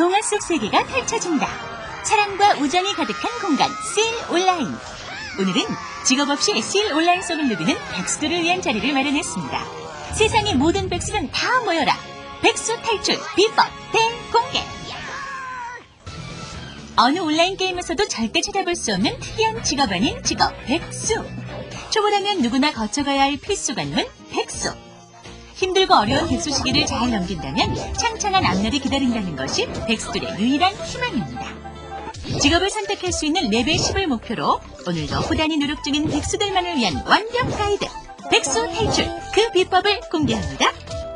동화 속 세계가 펼쳐진다. 사랑과 우정이 가득한 공간 실 온라인. 오늘은 직업 없이 실 온라인 속을 누비는 백수들을 위한 자리를 마련했습니다. 세상의 모든 백수는 다 모여라. 백수 탈출 비법 대공개. 어느 온라인 게임에서도 절대 찾아볼 수 없는 특이한 직업 아닌 직업 백수. 초보라면 누구나 거쳐가야 할 필수 관문 백수. 힘들고 어려운 백수 시기를 잘 넘긴다면 창창한 앞날이 기다린다는 것이 백수들의 유일한 희망입니다. 직업을 선택할 수 있는 레벨 10을 목표로 오늘도 후단히 노력 중인 백수들만을 위한 완벽 가이드 백수 탈출 그 비법을 공개합니다.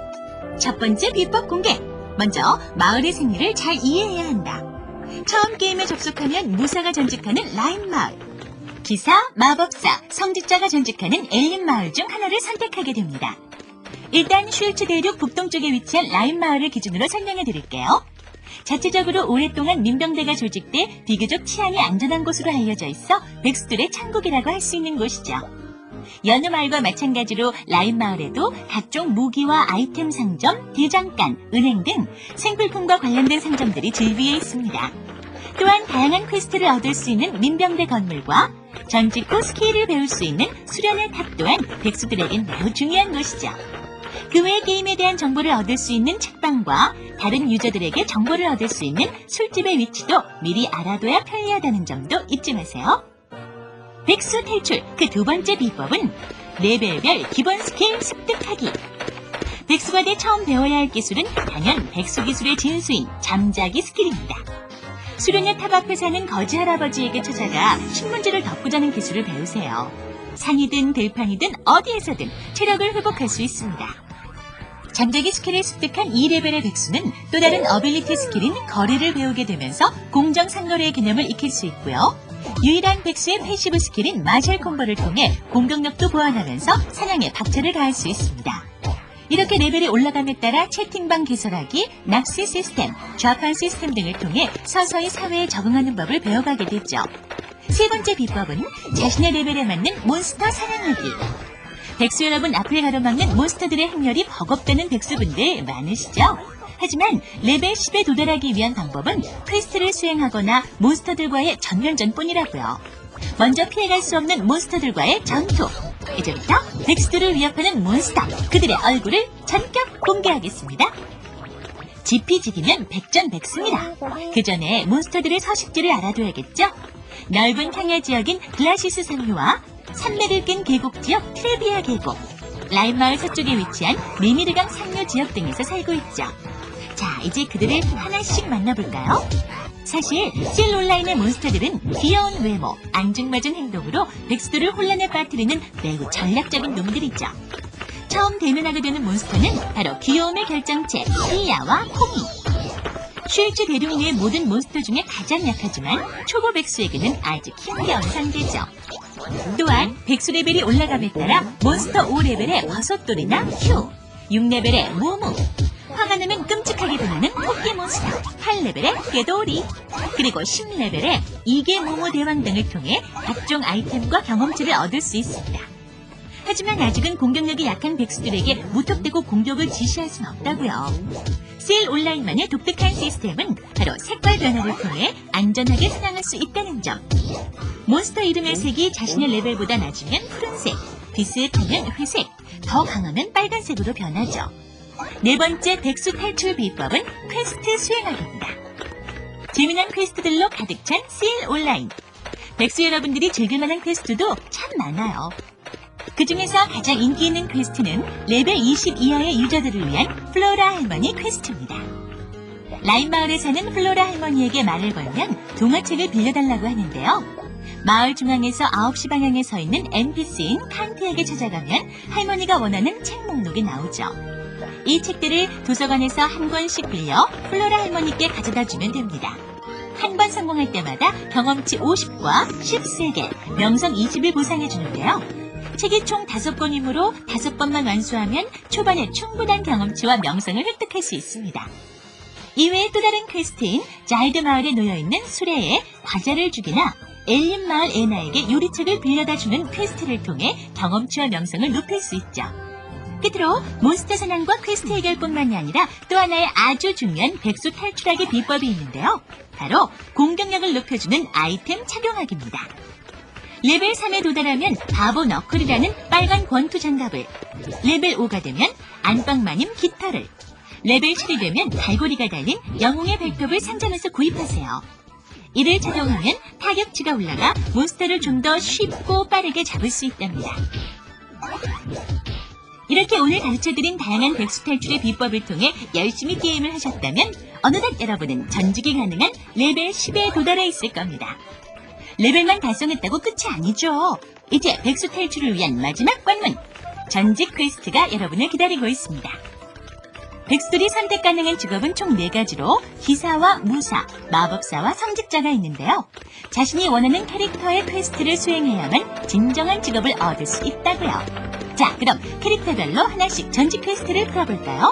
첫 번째 비법 공개. 먼저 마을의 생리를 잘 이해해야 한다. 처음 게임에 접속하면 무사가 전직하는 라인 마을, 기사, 마법사, 성직자가 전직하는 엘린 마을 중 하나를 선택하게 됩니다. 일단 슈일츠 대륙 북동쪽에 위치한 라인 마을을 기준으로 설명해 드릴게요. 자체적으로 오랫동안 민병대가 조직돼 비교적 치안이 안전한 곳으로 알려져 있어 백수들의 천국이라고 할 수 있는 곳이죠. 여느 마을과 마찬가지로 라인 마을에도 각종 무기와 아이템 상점, 대장간, 은행 등 생필품과 관련된 상점들이 즐비해 있습니다. 또한 다양한 퀘스트를 얻을 수 있는 민병대 건물과 전직 후 스킬을 배울 수 있는 수련의 탑 또한 백수들에겐 매우 중요한 곳이죠. 그 외 게임에 대한 정보를 얻을 수 있는 책방과 다른 유저들에게 정보를 얻을 수 있는 술집의 위치도 미리 알아둬야 편리하다는 점도 잊지 마세요. 백수 탈출 그 두 번째 비법은 레벨별 기본 스킬 습득하기. 백수가 돼 처음 배워야 할 기술은 단연 백수 기술의 진수인 잠자기 스킬입니다. 수련의 탑 앞에 사는 거지 할아버지에게 찾아가 신문지를 덮고자는 기술을 배우세요. 산이든 들판이든 어디에서든 체력을 회복할 수 있습니다. 잠자기 스킬을 습득한 2레벨의 백수는 또 다른 어빌리티 스킬인 거리를 배우게 되면서 공정상거래의 개념을 익힐 수 있고요. 유일한 백수의 패시브 스킬인 마샬 콤보를 통해 공격력도 보완하면서 사냥에 박차를 가할 수 있습니다. 이렇게 레벨이 올라감에 따라 채팅방 개설하기, 낚시 시스템, 좌판 시스템 등을 통해 서서히 사회에 적응하는 법을 배워가게 되죠. 세 번째 비법은 자신의 레벨에 맞는 몬스터 사냥하기. 백수 여러분 앞을 가로막는 몬스터들의 행렬이 버겁다는 백수분들 많으시죠? 하지만 레벨 10에 도달하기 위한 방법은 퀘스트를 수행하거나 몬스터들과의 전면전뿐이라고요. 먼저 피해갈 수 없는 몬스터들과의 전투. 이제부터 백수들을 위협하는 몬스터, 그들의 얼굴을 전격 공개하겠습니다. 지피지기면 백전백승이다. 그 전에 몬스터들의 서식지를 알아둬야겠죠? 넓은 평야 지역인 글라시스 상류와 산맥을 낀 계곡 지역 트레비아 계곡, 라인 마을 서쪽에 위치한 메미르강 상류 지역 등에서 살고 있죠. 자, 이제 그들을 하나씩 만나볼까요? 사실 실 온라인의 몬스터들은 귀여운 외모, 앙증맞은 행동으로 백수들을 혼란에 빠뜨리는 매우 전략적인 놈들이죠. 처음 대면하게 되는 몬스터는 바로 귀여움의 결정체 피야와 콩이. 슈일츠 대륙 내의 모든 몬스터 중에 가장 약하지만 초보 백수에게는 아주 힘겨운 상대죠. 또한 백수 레벨이 올라감에 따라 몬스터 5레벨의 버섯돌이나 휴, 6레벨의 무무, 화가 나면 끔찍하게 분하는 토끼 몬스터 8레벨의 꾀돌이, 그리고 10레벨의 이계 무무 대왕 등을 통해 각종 아이템과 경험치를 얻을 수 있습니다. 하지만 아직은 공격력이 약한 백수들에게 무턱대고 공격을 지시할 수는 없다고요. 실 온라인만의 독특한 시스템은 바로 색깔 변화를 통해 안전하게 사냥할 수 있다는 점. 몬스터 이름의 색이 자신의 레벨보다 낮으면 푸른색, 비슷하면 회색, 더 강하면 빨간색으로 변하죠. 네 번째 백수 탈출 비법은 퀘스트 수행하기입니다. 재미난 퀘스트들로 가득 찬 실 온라인. 백수 여러분들이 즐길만한 퀘스트도 참 많아요. 그 중에서 가장 인기 있는 퀘스트는 레벨 20 이하의 유저들을 위한 플로라 할머니 퀘스트입니다. 라인 마을에 사는 플로라 할머니에게 말을 걸면 동화책을 빌려달라고 하는데요. 마을 중앙에서 9시 방향에 서 있는 NPC인 칸트에게 찾아가면 할머니가 원하는 책 목록이 나오죠. 이 책들을 도서관에서 한 권씩 빌려 플로라 할머니께 가져다 주면 됩니다. 한 번 성공할 때마다 경험치 50과 13개, 명성 20을 보상해 주는데요. 책이 총 5권이므로 5번만 완수하면 초반에 충분한 경험치와 명성을 획득할 수 있습니다. 이외에 또 다른 퀘스트인 자이드 마을에 놓여있는 수레에 과자를 주기나 엘린 마을 애나에게 요리책을 빌려다 주는 퀘스트를 통해 경험치와 명성을 높일 수 있죠. 끝으로 몬스터 사냥과 퀘스트 해결뿐만이 아니라 또 하나의 아주 중요한 백수 탈출하기 비법이 있는데요. 바로 공격력을 높여주는 아이템 착용하기입니다. 레벨 3에 도달하면 바보 너클이라는 빨간 권투 장갑을, 레벨 5가 되면 안방마님 깃털을, 레벨 7이 되면 갈고리가 달린 영웅의 발톱을 상점에서 구입하세요. 이를 착용하면 타격치가 올라가 몬스터를 좀 더 쉽고 빠르게 잡을 수 있답니다. 이렇게 오늘 가르쳐드린 다양한 백수 탈출의 비법을 통해 열심히 게임을 하셨다면 어느덧 여러분은 전직이 가능한 레벨 10에 도달해 있을 겁니다. 레벨만 달성했다고 끝이 아니죠. 이제 백수 탈출을 위한 마지막 관문, 전직 퀘스트가 여러분을 기다리고 있습니다. 백수들이 선택 가능한 직업은 총 4가지로 기사와 무사, 마법사와 성직자가 있는데요. 자신이 원하는 캐릭터의 퀘스트를 수행해야만 진정한 직업을 얻을 수 있다고요. 자, 그럼 캐릭터별로 하나씩 전직 퀘스트를 풀어볼까요?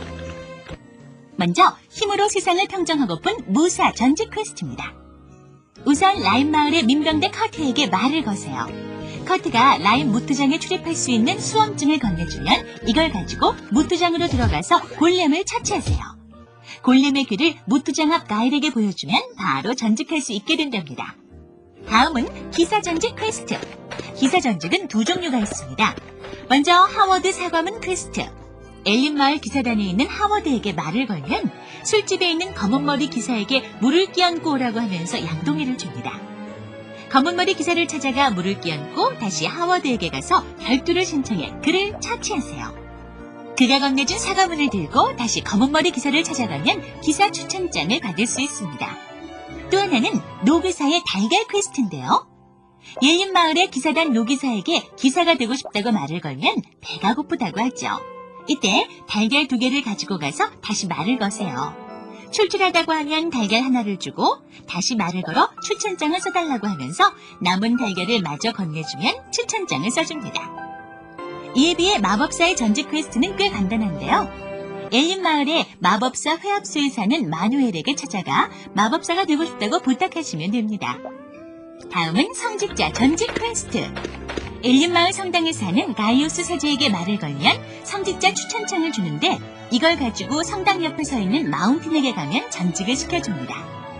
먼저 힘으로 세상을 평정하고픈 무사 전직 퀘스트입니다. 우선 라임 마을의 민병대 커트에게 말을 거세요. 커트가 라임 무트장에 출입할 수 있는 수험증을 건네주면 이걸 가지고 무트장으로 들어가서 골렘을 처치하세요. 골렘의 귀를 무트장 앞 가일에게 보여주면 바로 전직할 수 있게 된답니다. 다음은 기사 전직 퀘스트. 기사 전직은 두 종류가 있습니다. 먼저 하워드 사과문 퀘스트. 엘린 마을 기사단에 있는 하워드에게 말을 걸면 술집에 있는 검은머리 기사에게 물을 끼얹고 오라고 하면서 양동이를 줍니다. 검은머리 기사를 찾아가 물을 끼얹고 다시 하워드에게 가서 별도를 신청해 그를 처치하세요. 그가 건네준 사과문을 들고 다시 검은머리 기사를 찾아가면 기사 추천장을 받을 수 있습니다. 또 하나는 노기사의 달걀 퀘스트인데요. 엘린 마을의 기사단 노기사에게 기사가 되고 싶다고 말을 걸면 배가 고프다고 하죠. 이때 달걀 2개를 가지고 가서 다시 말을 거세요. 출출하다고 하면 달걀 하나를 주고 다시 말을 걸어 추천장을 써달라고 하면서 남은 달걀을 마저 건네주면 추천장을 써줍니다. 이에 비해 마법사의 전직 퀘스트는 꽤 간단한데요. 엘린 마을의 마법사 회합소에 사는 마누엘에게 찾아가 마법사가 되고 싶다고 부탁하시면 됩니다. 다음은 성직자 전직 퀘스트. 엘린 마을 성당에 사는 가이오스 사제에게 말을 걸면 성직자 추천장을 주는데 이걸 가지고 성당 옆에 서 있는 마운틴에게 가면 전직을 시켜줍니다.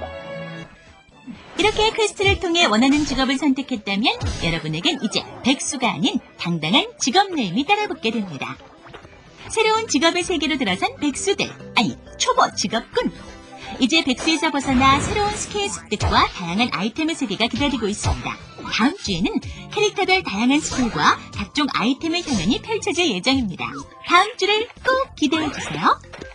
이렇게 퀘스트를 통해 원하는 직업을 선택했다면 여러분에겐 이제 백수가 아닌 당당한 직업 네임이 따라붙게 됩니다. 새로운 직업의 세계로 들어선 백수들, 아니 초보 직업군. 이제 백수에서 벗어나 새로운 스킬 습득과 다양한 아이템의 세계가 기다리고 있습니다. 다음 주에는 캐릭터별 다양한 스킬과 각종 아이템의 현현이 펼쳐질 예정입니다. 다음 주를 꼭 기대해주세요.